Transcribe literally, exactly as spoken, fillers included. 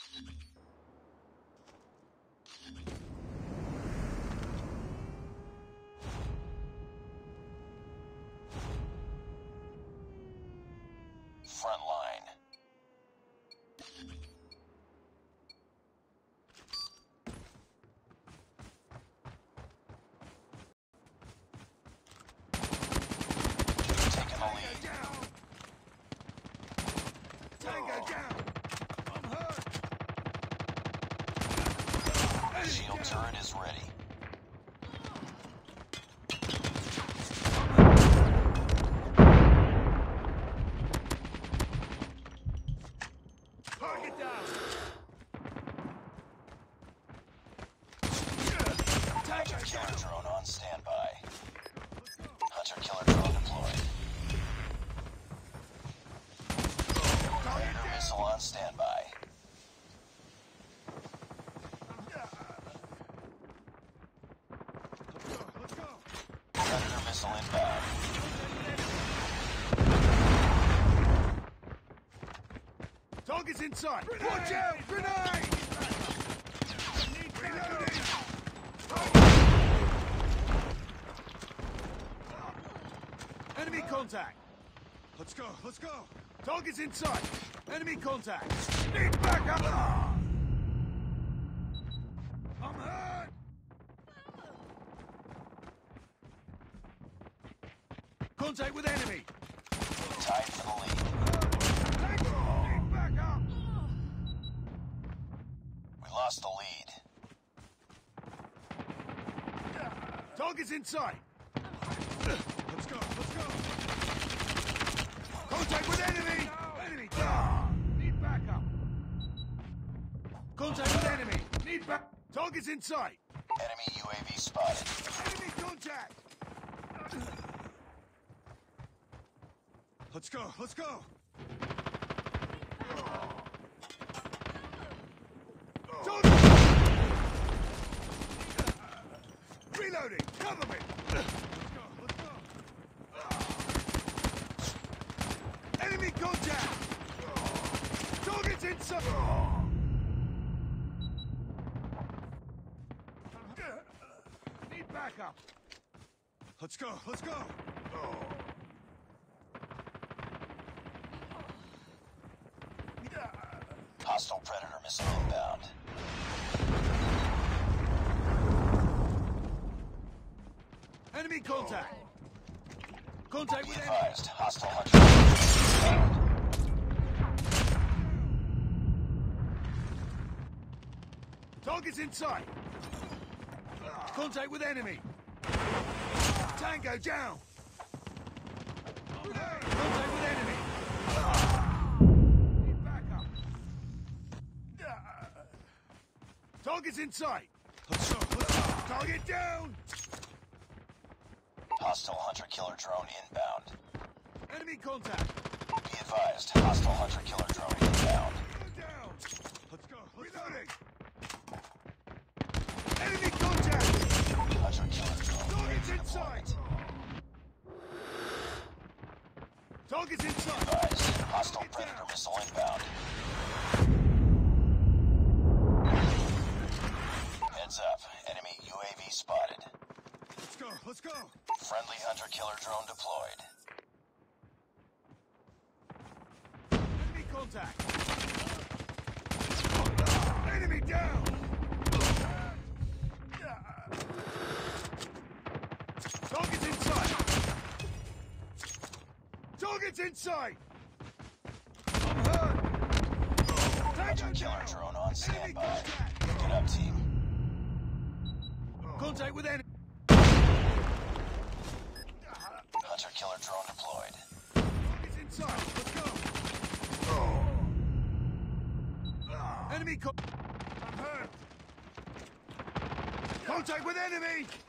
Front line. Taking the lead. Tango down! I'm hurt! Shield turret is ready. Target down! Hunter killer drone on standby. Hunter killer drone deployed. Predator missile on standby. Let's go! Predator missile inbound. Target's inside! Watch out! Grenade! Reloading! Enemy contact! Let's go, let's go! Target's inside! Enemy contact! Need backup! I'm hurt! Contact with enemy! Tied for the lead. Need backup! We lost the lead. Target's inside! Let's go, let's go! Contact with enemy! Enemy down! Need backup! Contact with enemy! Need back! Target's inside! Enemy U A V spotted. Enemy contact! Let's go, let's go! Target! Reloading! Cover me! Let's go, let's go! Enemy contact! Target's inside! Need backup! Let's go, let's go! Hostile Predator missile inbound. Enemy contact! Contact Be with enemy! advised, hostile Hunter inbound. Target's inside! Contact with enemy! Tango down! Contact with enemy! Need backup! Target's inside! Let's go, let's go! Target down! Hostile Hunter killer drone inbound. Enemy contact! Be advised, hostile Hunter killer drone inbound. Go down! Let's go, reloading! Enemy contact! Hunter killer drone Target's ready for inside! deployment. Target's Be inside! advised, hostile Predator missile inbound. Heads up, enemy U A V spotted. Let's go, let's go! Friendly Hunter killer drone deployed. Enemy contact! Enemy down! Target's inside! Target's inside! I'm hurt! Hunter killer drone on standby. Get up, team. Contact with enemy! Hunter killer drone deployed. Target's inside! Let's go! Enemy con- I'm hurt! Contact with enemy!